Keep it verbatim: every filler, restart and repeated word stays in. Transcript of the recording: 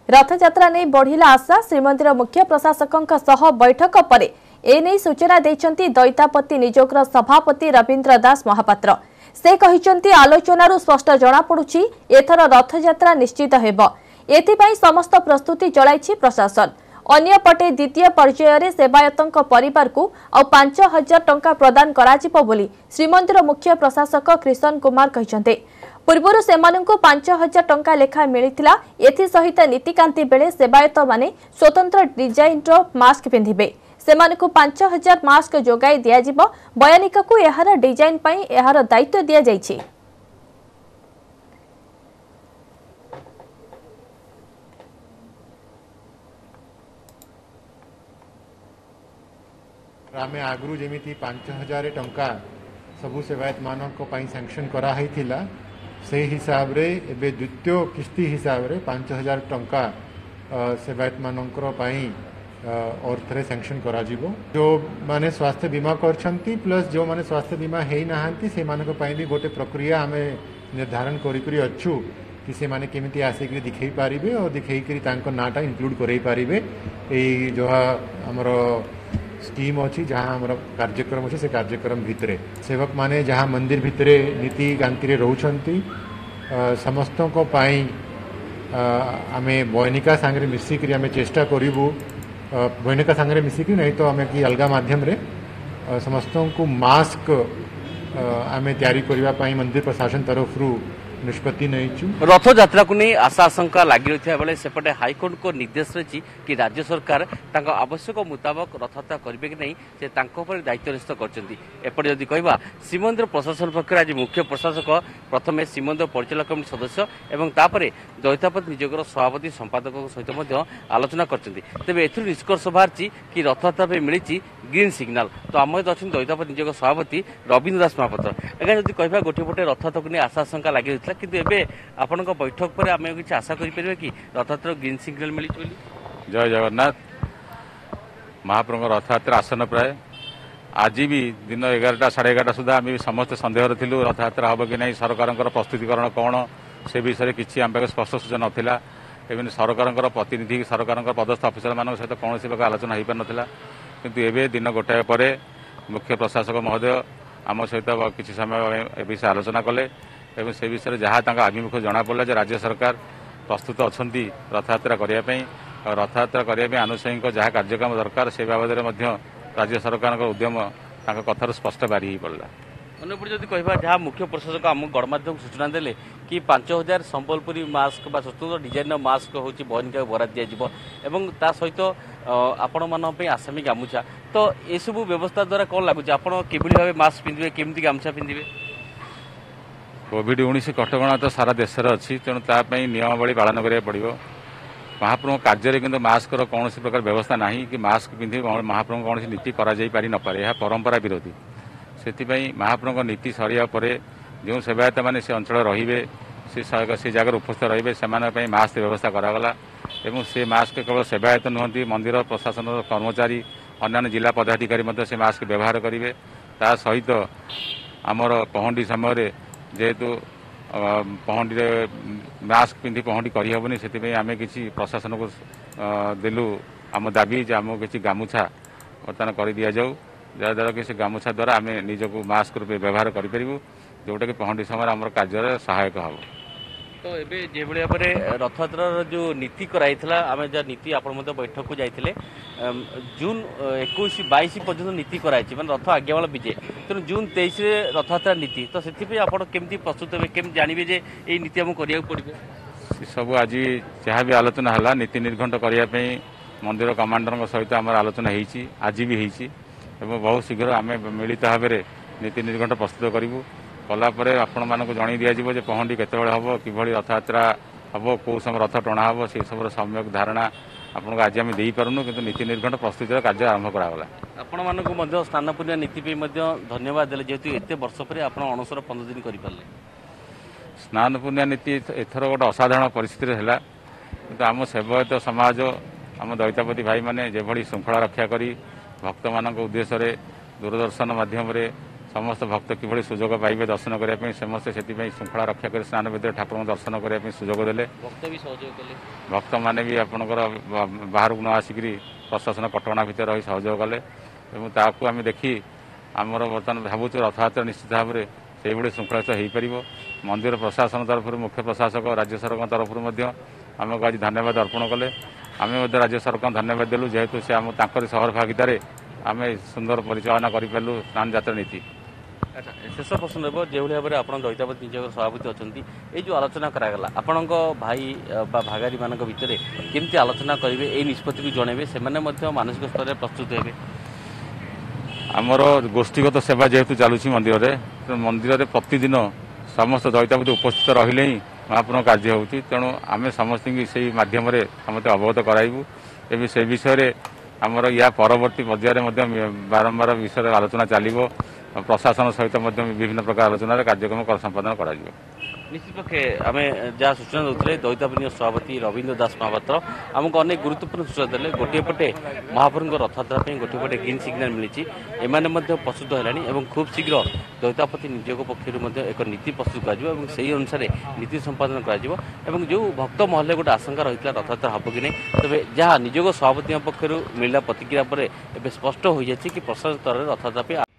रथयात्रा नहीं बढ़िला आशा श्रीमंदिर मुख्य प्रशासकों सह बैठक पर एने सूचना देइछंती दैतापति नियोगर सभापति रवींद्र दास महापात्र। से कहिछंती आलोचनारू स्पष्ट जना पड़ुछि एथर रथयात्रा निश्चित हेब, एथिपाई समस्त प्रस्तुति चलाइछि प्रशासन। अन्यपटे द्वितीय पर्यायर सेवायतों परिवार को आउ पांच हजार टंका प्रदान कराजिबो बोली श्रीमंदिर मुख्य प्रशासक कृष्ण कुमार कहिछंते। पूर्वर सेमानंको पांच हजार टंका लेखा मिलिथिला। एथि सहित नीतिकांति बेले सेवायत माने स्वतंत्र डिजाइन रो मास्क पिंधिबे। सेमानंको पांच हजार मास्क जोगाई दिया जिवो। बयानिका को एहार डिजाइन पई एहार दायित्व दिया जायछि। आमे आगरू जेमिति पांच हजार टंका सबु सेवायत मानक पई सैंक्शन करा हैथिला से हिसाब रे एबे द्वितीय किस्ती हिसाब रे पांच हजार टंका सेवायत मानकर पई और थरे सैंक्शन करा जिवो। जो माने स्वास्थ्य बीमा करछंती प्लस जो माने स्वास्थ्य बीमा हेई नाहंती से मानक पई भी गोटे प्रक्रिया हमें निर्धारण करी करी अछु कि से माने केमिति आसिक दिखै पारिबे और दिखै करी तांको नाटा इंक्लूड करै पारिबे। ए जो हमरो स्कीम अच्छी जहाँ हमारा कार्यक्रम अच्छे से कार्यक्रम भितरे सेवक माने जहाँ मंदिर भितरे नीति कांति रोचंती समस्तों को पाई आमे बयनिका सांगरे मिसिक आमे चेष्टा करिबु। बयनिका सांगरे मिसिक नहीं तो आमे कि अलगा माध्यम रे समस्तों को मास्क आमे तैयारी करबा पाई मंदिर प्रशासन तरफ रु निष्पत्ति नहीं। रथ यात्रा को नहीं आशा आशंका लगी रही बेले सेपटे हाईकोर्ट को निर्देश रही कि राज्य सरकार तांका आवश्यक मुताबक रथ यात्रा करेंगे कि नहीं से दायित्व न्यस्त करपटे जदि कहवा श्रीमंदिर प्रशासन पक्ष आज मुख्य प्रशासक प्रथम श्रीमंदिर परिचालक कमिटी सदस्य और तापर दैतापति नियोगर सभापति संपादक सहित आलोचना कर तेज ए निष्कर्ष बाहरी कि रथ यात्रा मिली ग्रीन सिग्नाल। तो आम अच्छे दैतापति नियोगर सभापति रवींद्र दास महापात्र। आज्ञा जदि कहवा गोटे पटे रथ यात्रा को नहीं आशा आशंका लगी रही किंतु एबे आपन को बैठक पर आमे किछ आशा करि परबे कि रथयात्रा ग्रीन सिग्नल मिली बोली। जय जगन्नाथ। महाप्रभु रथयात्रा आसन प्राय आज भी दिन एगारटा साढ़े एगारटा सुधा आम समस्त सन्देह थिलु रथयात्रा हम कि नहीं सरकार प्रस्तुतिकरण कौन से विषय किसी आम पाखे स्पष्ट सूचना नाला। एवं सरकार प्रतिनिधि सरकार पदस्थ अफिसर मान सहित कौन प्रकार आलोचना हो पार नाला किंतु एबे दिन गोटाए पर मुख्य प्रशासक महोदय आम सहित किसी समय ए विषय आलोचना कले एवं से विषय जहाँ आभिमुख्य जना पड़ा जे राज्य सरकार प्रस्तुत अच्छा रथयात्रा करने और रथयात्रा करने आनुषंगिक जहाँ कार्यक्रम दरकार से बाबद राज्य सरकार उद्यम कथार स्पष्ट बारी पड़ा। अन्यपटे जदि कहवा जहाँ मुख्य प्रशासक आम गणमाध्यम सूचना देले कि पांच हजार संबलपुरी मास्क बा स्वतंत्र डिजाइन मास्क हूँ बहनिका बराद दिज्व और सहित आपण मान आसामी गामुछा। तो ये सब व्यवस्था द्वारा कौन लगुच आप भाव मास्क पिंधे केमती गामुछा पिंधे। कोविड उन्नीस कटका तो सारा देश अच्छी तेणु तापाई नियमावली पालन करा पड़ो। महाप्रभु कार्य किंतु मास्कर कौन प्रकार व्यवस्था ना कि मास्क पिंधि महाप्रभु कौन नीति कर नपे यह परंपरा विरोधी। से महाप्रभु नीति सरिया पर जो सेवायत मैंने से अंचल रे से जगह उपस्थित रे से मास्क व्यवस्था करागला और से मास्क केवल सेवायत नुहति मंदिर प्रशासन कर्मचारी अन्य जिला पदाधिकारी से मास्क व्यवहार करेंगे। ता सहित आमर पहंडी समय जेहेतु पहंडी मास्क पिंधि पहंडी करहबनी से आम कि प्रशासन को देलु आम दाबी जे आम कि गामुछा बर्तमान कर दि जाऊ जहाद्वारा कि से गामुछा द्वारा आम निजक मास्क रूप व्यवहार करूँ जोटा कि पहंडी समय आम कार्य सहायक हम। तो एबे जे भाई भाव रथयात्रा जो नीति कराई आम जहाँ नीति आप बैठक को जाते जून इक्कीस बाईस पर्यटन नीति कराई मैंने रथ आज्ञा वाला विजय तेणु जून तेईस रथयात्रा नीति तो से आप केमती प्रस्तुत हे केम जानवे जे ये नीति आमको करिया पड़े सब आज जहाँ भी आलोचना है नीति निर्घंट करने मंदिर कमांडर सहित आम आलोचना होती आज भी होती बहुत शीघ्र आम मिलित भाव में नीति निर्घंट प्रस्तुत करूँ कलापर आपण मानक जन दिज्व पहंडी केत हम कि रथयात्रा हम कौ समय रथ टणा हम से सब सम्यक धारणा आपको आज आम दे पारूँ कि नीति निर्घंट प्रस्तुतिर कार्य आरंभ करागला। आपण मानक स्नान पूर्णिमा नीति धन्यवाद देले जेहेतु एत वर्ष पर आप अणसर पंद्रह दिन करें। स्नान पूर्णिमा नीति एथर गोटे असाधारण परिस्थिति है कि आम सेवायत समाज आम दैतापति भाई मैंने जो श्रृंखला रक्षा करी भक्त मान उद्देश्य दूरदर्शन माध्यम समस्त भक्त किभଳି ସୁଯୋଗ ପାଇବେ ଦର୍ଶନ କରିବା ପାଇଁ ସମସ୍ତେ ସେଥିପାଇଁ ଶୃଙ୍ଖଳା ରକ୍ଷା କରି ସ୍ନାନ ବେଦୀରେ ଠାକୁରଙ୍କୁ ଦର୍ଶନ କରିବା ପାଇଁ ସୁଯୋଗ ଦେଲେ। ଭକ୍ତ ବି ସହଯୋଗ କଲେ, ଭକ୍ତମାନେ ବି ଆପଣଙ୍କର ବାହାରକୁ ନ ଆସିକରି ପ୍ରଶାସନ କଟକଣା ଭିତରେ ରହି ସହଯୋଗ କଲେ ଏବଂ ତାହାକୁ ଆମେ ଦେଖି ଆମର ବର୍ତ୍ତମାନ ଭାବୁଛୁ ରଥଯାତ୍ରା ନିଶ୍ଚିତ ଭାବରେ ସେଇଭଳି ଶୃଙ୍ଖଳିତ ହୋଇପାରିବ। ମନ୍ଦିର ପ୍ରଶାସନ ତରଫରୁ ମୁଖ୍ୟ ପ୍ରଶାସକ ରାଜ୍ୟ ସରକାରଙ୍କ ତରଫରୁ ମଧ୍ୟ ଆମକୁ ଆଜି ଧନ୍ୟବାଦ ଅର୍ପଣ କଲେ। ଆମେ ମଧ୍ୟ ରାଜ୍ୟ ସରକାରଙ୍କୁ ଧନ୍ୟବାଦ ଦେଲୁ ଯେହେତୁ ସେ ଆମ ତାଙ୍କରି ସହର ଭାଗିଦାରେ ଆମେ ସୁନ୍ଦର ପରିଚାଳନା କରିପାରିଲୁ ସ୍ନାନ ଯାତ୍ରା ନୀତି। ଆଚ୍ଛା, ଶେଷ ପ୍ରଶ୍ନ ରହିବ, ଯେଉଁଭଳି ଭାବରେ ଆପଣ ଦଇତାପତି ନିଯୋଗର ସଭାପତି ଅଛନ୍ତି, ଏଇ ଯେଉଁ ଆଲୋଚନା କରାଗଲା ଆପଣଙ୍କ ଭାଇ ବା ଭାଗାରୀମାନଙ୍କ ଭିତରେ କେମିତି ଆଲୋଚନା କରିବେ ଏଇ ନିଷ୍ପତ୍ତିକୁ ଜଣାଇବେ, ସେମାନେ ମଧ୍ୟ ମାନସିକ ସ୍ତରରେ ପ୍ରସ୍ତୁତ ହେବେ? ଆମର ଗୋଷ୍ଠୀଗତ ସେବା ଯେହେତୁ ଚାଲୁଛି ମନ୍ଦିରରେ, ମନ୍ଦିରରେ ପ୍ରତିଦିନ ସମସ୍ତ ଦଇତାପତି ଉପସ୍ଥିତ ରହିଲେ ହିଁ ମହାପ୍ରଭୁଙ୍କ କାର୍ଯ୍ୟ ହେଉଛି। ତେଣୁ ଆମେ ସମସ୍ତଙ୍କୁ ସେଇ ମାଧ୍ୟମରେ ସମସ୍ତେ ଅବଗତ କରାଇବୁ। ଏବେ ସେ ବିଷୟରେ ଆମର ୟା ପରବର୍ତ୍ତୀ ପର୍ଯ୍ୟାୟରେ ମଧ୍ୟ ବାରମ୍ବାର ବିଷୟରେ ଆଲୋଚନା ଚାଲିବ। ପ୍ରଶାସନ ସହିତ ମଧ୍ୟ ବିଭିନ୍ନ ପ୍ରକାର ଆଲୋଚନାରେ କାର୍ଯ୍ୟକ୍ରମ ସମ୍ପାଦନ କରାଯିବ। निश्चित पक्षे आम जहाँ सूचना दूसरे दईतापति सभापति रवीन्द्र दास महापात्र आमको अनेक गुरुत्वपूर्ण सूचना देते गोटे पटे महाप्रभु रथयात्रा गोटे पटे ग्रीन सिग्नाल मिली एमाने प्रस्तुत है खूब शीघ्र दईतापति निजोग पक्षर एक नीति प्रस्तुत कर अनुसार नीति संपादन कर जो भक्त महल गोटे आशंका रही रथयात्रा हम कि नहीं तेज जहाँ निजोग सभापति पक्षर मिलला प्रतिक्रिया पर स्पष्ट हो जाए कि प्रशासन स्तर में रथयात्रा